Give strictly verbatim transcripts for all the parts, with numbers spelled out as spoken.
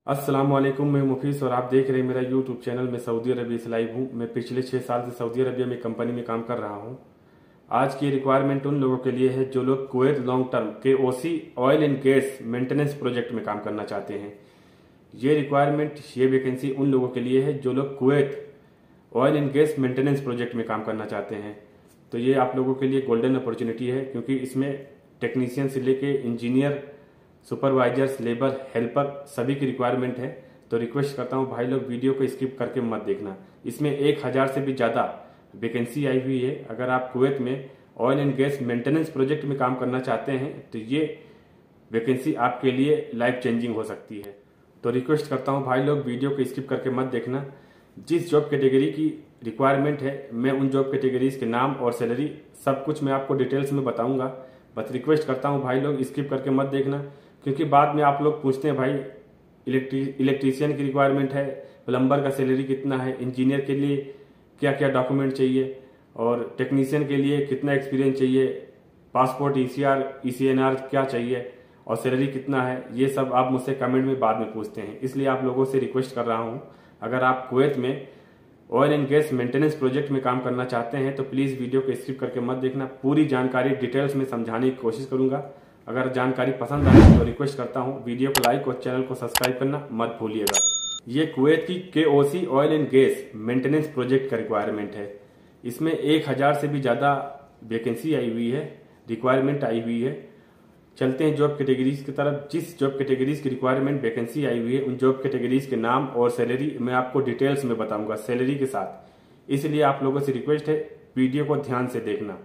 अस्सलाम वालेकुम, मैं मुफीस और आप देख रहे हैं मेरा यूट्यूब चैनल। मैं सऊदी अरबिया से लाइव हूँ। मैं पिछले छः साल से सऊदी अरबिया में कंपनी में काम कर रहा हूँ। आज की रिक्वायरमेंट उन लोगों के लिए है जो लोग कुवैत लॉन्ग टर्म के OC oil and gas maintenance project में काम करना चाहते हैं। ये रिक्वायरमेंट ये वैकेंसी उन लोगों के लिए है जो लोग Kuwait oil and gas maintenance project में काम करना चाहते हैं। तो ये आप लोगों के लिए गोल्डन अपॉर्चुनिटी है, क्योंकि इसमें टेक्नीशियन से लेके इंजीनियर, सुपरवाइजर्स, लेबर, हेल्पर सभी की रिक्वायरमेंट है। तो रिक्वेस्ट करता हूँ भाई लोग वीडियो को स्किप करके मत देखना। इसमें एक हजार से भी ज्यादा वैकेंसी आई हुई है। अगर आप कुवैत में oil and gas maintenance project में काम करना चाहते हैं तो ये वैकेंसी आपके लिए लाइफ चेंजिंग हो सकती है। तो रिक्वेस्ट करता हूँ भाई लोग वीडियो को स्किप करके मत देखना। जिस जॉब कैटेगरी की रिक्वायरमेंट है, मैं उन जॉब कैटेगरीज के नाम और सैलरी सब कुछ मैं आपको डिटेल्स में बताऊंगा। बस रिक्वेस्ट करता हूँ भाई लोग स्किप करके मत देखना, क्योंकि बाद में आप लोग पूछते हैं भाई इलेक्ट्री इलेक्ट्रीशियन की रिक्वायरमेंट है, प्लम्बर का सैलरी कितना है, इंजीनियर के लिए क्या क्या डॉक्यूमेंट चाहिए और टेक्नीशियन के लिए कितना एक्सपीरियंस चाहिए, पासपोर्ट, ईसीआर, ईसीएनआर क्या चाहिए और सैलरी कितना है। ये सब आप मुझसे कमेंट में बाद में पूछते हैं। इसलिए आप लोगों से रिक्वेस्ट कर रहा हूँ, अगर आप कुवैत में oil and gas maintenance project में काम करना चाहते हैं तो प्लीज वीडियो को स्किप करके मत देखना। पूरी जानकारी डिटेल्स में समझाने की कोशिश करूंगा। अगर जानकारी पसंद आए तो रिक्वेस्ट करता हूं वीडियो को लाइक और चैनल को सब्सक्राइब करना मत भूलिएगा। ये कुवैत की KOC oil and gas maintenance project का रिक्वायरमेंट है। इसमें एक हजार से भी ज्यादा वैकेंसी आई हुई है, रिक्वायरमेंट आई हुई है। चलते हैं जॉब कैटेगरीज की तरफ। जिस जॉब कैटेगरीज की रिक्वायरमेंट वैकेंसी आई हुई है उन जॉब कैटेगरीज के नाम और सैलरी मैं आपको डिटेल्स में बताऊंगा, सैलरी के साथ। इसलिए आप लोगों से रिक्वेस्ट है वीडियो को ध्यान से देखना।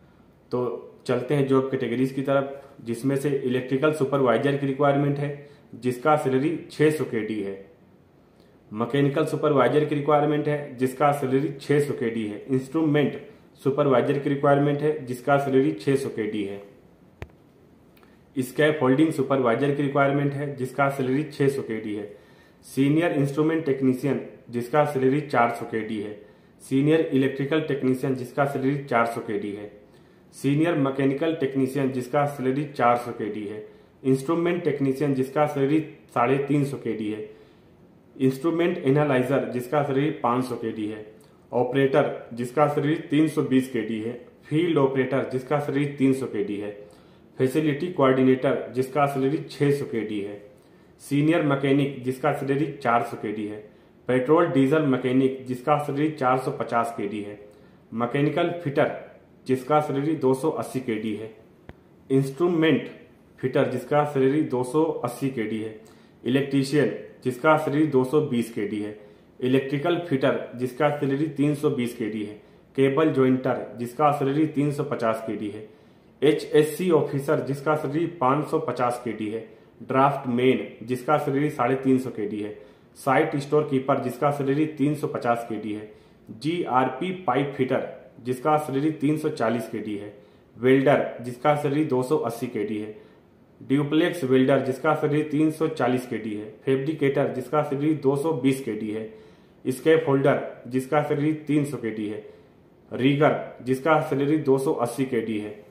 तो चलते हैं जॉब कैटेगरीज की तरफ, जिसमें से इलेक्ट्रिकल सुपरवाइजर की रिक्वायरमेंट है जिसका सैलरी छह सौ के डी है। मैकेनिकल सुपरवाइजर की रिक्वायरमेंट है जिसका सैलरी छह सौ के डी है। इंस्ट्रूमेंट सुपरवाइजर की रिक्वायरमेंट है जिसका सैलरी छह सौ के डी है। स्कैप होल्डिंग सुपरवाइजर की रिक्वायरमेंट है जिसका सैलरी छह सौ के डी है। सीनियर इंस्ट्रूमेंट टेक्नीशियन जिसका सैलरी चार सौ के डी है। सीनियर इलेक्ट्रिकल टेक्नीशियन जिसका सैलरी चार सौ के डी है। सीनियर मैकेनिकल टेक्नीशियन जिसका सैलरी चार सौ के डी है। इंस्ट्रूमेंट टेक्नीशियन जिसका सैलरी साढ़े तीन सौ के डी है। इंस्ट्रूमेंट एनालाइजर जिसका सैलरी पाँच सौ के डी है। ऑपरेटर जिसका सैलरी तीन सौ बीस के डी है। फील्ड ऑपरेटर जिसका सैलरी तीन सौ के डी है। फैसिलिटी कोऑर्डिनेटर जिसका सैलरी छह सौ के डी है। सीनियर मैकेनिक जिसका सैलरी चार सौ के डी है। पेट्रोल डीजल मैकेनिक जिसका सैलरी चार सौ पचास के डी है। मैकेनिकल फिटर जिसका सैलरी दो सौ अस्सी के डी है। इंस्ट्रूमेंट फिटर जिसका सैलरी दो सौ अस्सी के डी है। इलेक्ट्रीशियन जिसका सैलरी दो सौ बीस के डी है। इलेक्ट्रिकल फिटर जिसका सैलरी तीन सौ बीस के डी है। केबल जॉइंटर जिसका सैलरी तीन सौ पचास के डी है। एच एस सी ऑफिसर जिसका सैलरी पाँच सौ पचास के डी है। ड्राफ्ट मैन जिसका सैलरी साढ़े तीन सौ के डी है। साइट स्टोर कीपर जिसका सैलरी तीन सौ पचास के डी है। G R P pipe fitter जिसका सैलरी तीन सौ चालीस के डी है। वेल्डर जिसका सैलरी दो सौ अस्सी के डी है। ड्यूप्लेक्स वेल्डर जिसका सैलरी तीन सौ चालीस के डी है। फैब्रिकेटर जिसका सैलरी दो सौ बीस के डी है। स्केप होल्डर जिसका सैलरी तीन सौ के डी है। रीगर जिसका सैलरी दो सौ अस्सी के डी है।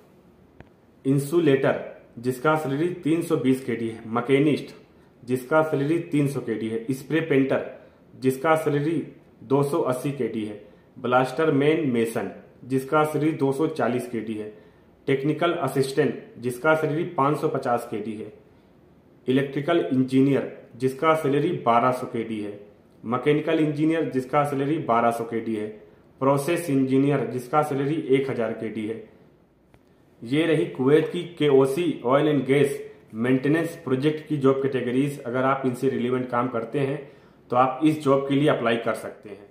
इंसुलेटर जिसका सैलरी तीन सौ बीस के डी है। मैकेनिस्ट जिसका सैलरी तीन सौ के डी है। स्प्रे पेंटर जिसका सैलरी दो सौ अस्सी के डी है। ब्लास्टर मैन मेसन जिसका सैलरी दो सौ चालीस के डी है। टेक्निकल असिस्टेंट जिसका सैलरी पाँच सौ पचास के डी है। इलेक्ट्रिकल इंजीनियर जिसका सैलरी बारह सौ के डी है। मैकेनिकल इंजीनियर जिसका सैलरी बारह सौ के डी है। प्रोसेस इंजीनियर जिसका सैलरी एक हजार के डी है। ये रही कुवैत की KOC oil and gas maintenance project की जॉब कैटेगरीज। अगर आप इनसे रिलेवेंट काम करते हैं तो आप इस जॉब के लिए अप्लाई कर सकते हैं।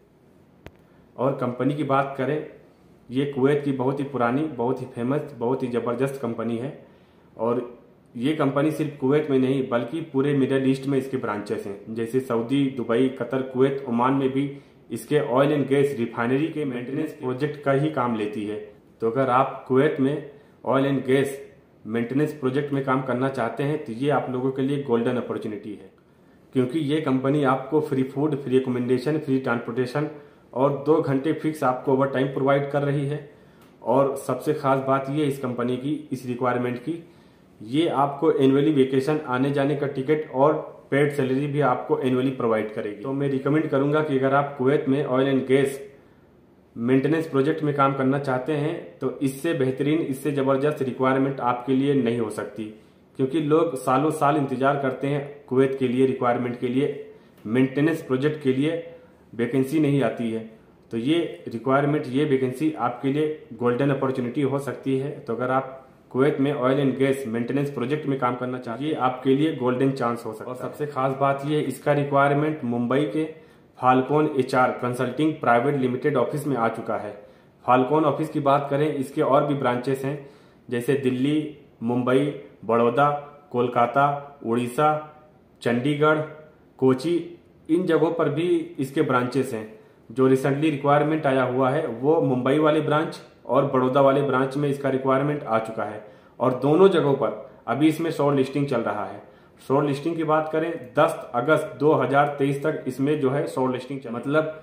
और कंपनी की बात करें, ये कुवैत की बहुत ही पुरानी, बहुत ही फेमस, बहुत ही ज़बरदस्त कंपनी है। और ये कंपनी सिर्फ कुवैत में नहीं बल्कि पूरे मिडिल ईस्ट में इसके ब्रांचेस हैं। जैसे Saudi, Dubai, Qatar, Kuwait, Oman में भी इसके ऑयल एंड गैस रिफाइनरी के मेंटेनेंस प्रोजेक्ट का ही काम लेती है। तो अगर आप कुवैत में oil and gas maintenance project में काम करना चाहते हैं तो ये आप लोगों के लिए गोल्डन अपॉर्चुनिटी है, क्योंकि ये कंपनी आपको free food, free accommodation, free transportation और दो घंटे फिक्स आपको ओवर टाइम प्रोवाइड कर रही है। और सबसे खास बात ये इस कंपनी की, इस रिक्वायरमेंट की, ये आपको एनुअली वेकेशन, आने जाने का टिकट और पेड सैलरी भी आपको एनुअली प्रोवाइड करेगी। तो मैं रिकमेंड करूंगा कि अगर आप कुवैत में oil and gas maintenance project में काम करना चाहते हैं तो इससे बेहतरीन, इससे जबरदस्त रिक्वायरमेंट आपके लिए नहीं हो सकती, क्योंकि लोग सालों साल इंतजार करते हैं कुवैत के लिए, रिक्वायरमेंट के लिए, मेंटेनेंस प्रोजेक्ट के लिए वैकेंसी नहीं आती है। तो ये रिक्वायरमेंट, ये वैकेंसी आपके लिए गोल्डन अपॉर्चुनिटी हो सकती है। तो अगर आप कुवैत में oil and gas maintenance project में काम करना चाहिए, आपके लिए गोल्डन चांस हो सकता है। और सबसे खास बात ये, इसका रिक्वायरमेंट मुंबई के falcon HR consulting private limited office में आ चुका है। फाल्कोन ऑफिस की बात करें, इसके और भी ब्रांचेस हैं, जैसे दिल्ली, मुंबई, बड़ौदा, कोलकाता, उड़ीसा, चंडीगढ़, कोची, इन जगहों पर भी इसके ब्रांचेस हैं। जो रिसेंटली रिक्वायरमेंट आया हुआ है वो मुंबई वाले ब्रांच और बड़ौदा वाले ब्रांच में इसका रिक्वायरमेंट आ चुका है, और दोनों जगहों पर अभी इसमें शॉर्ट लिस्टिंग चल रहा है। शॉर्ट लिस्टिंग की बात करें, दस अगस्त दो हज़ार तेईस तक इसमें जो है शॉर्ट लिस्टिंग, मतलब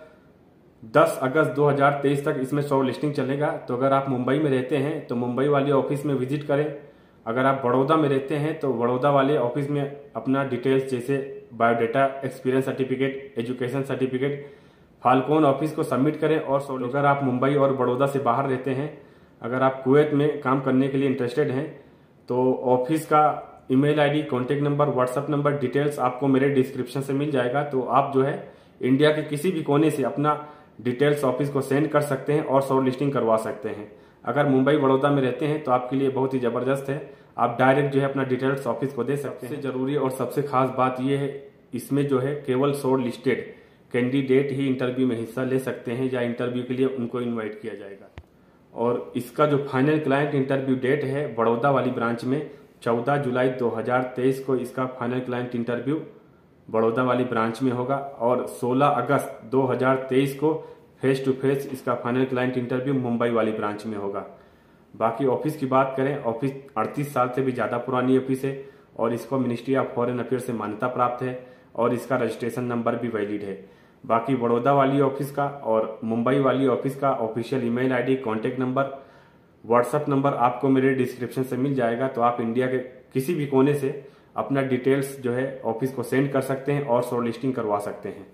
दस अगस्त दो हज़ार तेईस तक इसमें शॉर्ट लिस्टिंग चलेगा। तो अगर आप मुंबई में रहते हैं तो मुंबई वाले ऑफिस में विजिट करें। अगर आप बड़ौदा में रहते हैं तो बड़ौदा वाले ऑफिस में अपना डिटेल्स जैसे biodata, experience certificate, education certificate falcon office को सबमिट करें। और अगर आप मुंबई और बड़ौदा से बाहर रहते हैं, अगर आप कुवैत में काम करने के लिए इंटरेस्टेड हैं, तो ऑफिस का email ID, contact number, WhatsApp number, details आपको मेरे डिस्क्रिप्शन से मिल जाएगा। तो आप जो है इंडिया के किसी भी कोने से अपना डिटेल्स ऑफिस को सेंड कर सकते हैं और शॉर्ट लिस्टिंग करवा सकते हैं। अगर मुंबई बड़ौदा में रहते हैं तो आपके लिए बहुत ही जबरदस्त है, आप डायरेक्ट जो है अपना डिटेल्स ऑफिस को दे सकते हैं। सबसे जरूरी और सबसे खास बात यह है, इसमें जो है केवल शॉर्ट लिस्टेड कैंडिडेट ही इंटरव्यू में हिस्सा ले सकते हैं या इंटरव्यू के लिए उनको इनवाइट किया जाएगा। और इसका जो फाइनल क्लाइंट इंटरव्यू डेट है बड़ौदा वाली ब्रांच में चौदह जुलाई दो हज़ार तेईस को इसका फाइनल क्लाइंट इंटरव्यू बड़ौदा वाली ब्रांच में होगा, और सोलह अगस्त दो हज़ार तेईस को फेस टू फेस इसका फाइनल क्लाइंट इंटरव्यू मुंबई वाली ब्रांच में होगा। बाकी ऑफिस की बात करें, ऑफिस अड़तीस साल से भी ज्यादा पुरानी ऑफिस है और इसको मिनिस्ट्री ऑफ फॉरेन अफेयर से मान्यता प्राप्त है और इसका रजिस्ट्रेशन नंबर भी वैलिड है। बाकी बड़ौदा वाली ऑफिस का और मुंबई वाली ऑफिस का official email ID, contact number, WhatsApp number आपको मेरे डिस्क्रिप्शन से मिल जाएगा। तो आप इंडिया के किसी भी कोने से अपना डिटेल्स जो है ऑफिस को सेंड कर सकते हैं और शॉर्ट लिस्टिंग करवा सकते हैं।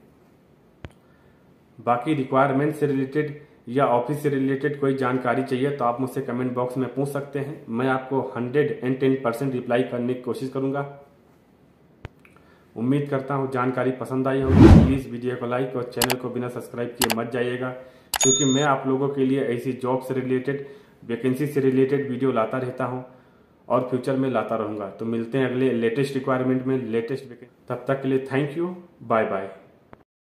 बाकी रिक्वायरमेंट से रिलेटेड या ऑफिस से रिलेटेड कोई जानकारी चाहिए तो आप मुझसे कमेंट बॉक्स में पूछ सकते हैं, मैं आपको hundred and ten percent reply करने की कोशिश करूंगा। उम्मीद करता हूं जानकारी पसंद आई होगी। प्लीज़ वीडियो को लाइक और चैनल को बिना सब्सक्राइब किए मत जाइएगा, क्योंकि मैं आप लोगों के लिए ऐसी जॉब से रिलेटेड, वैकेंसी से रिलेटेड वीडियो लाता रहता हूं और फ्यूचर में लाता रहूंगा। तो मिलते हैं अगले लेटेस्ट रिक्वायरमेंट में, लेटेस्ट वैकेंसी। तब तक के लिए थैंक यू, बाय बाय।